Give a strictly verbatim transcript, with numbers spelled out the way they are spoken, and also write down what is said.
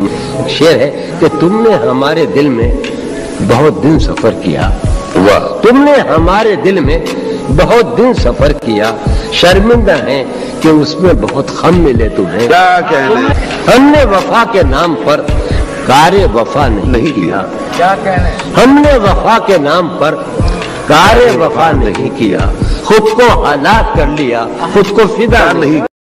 शेर है कि तुमने हमारे दिल में बहुत दिन सफर किया, वाह, तुमने हमारे दिल में बहुत दिन सफर किया, शर्मिंदा है कि उसमें बहुत खम मिले तुम्हें। क्या कहने, हमने वफा के नाम पर कारे वफा नहीं किया। क्या कहने, हमने वफा के नाम पर कारे वफा नहीं किया, खुद को हलाक कर लिया, खुद को फिदा नहीं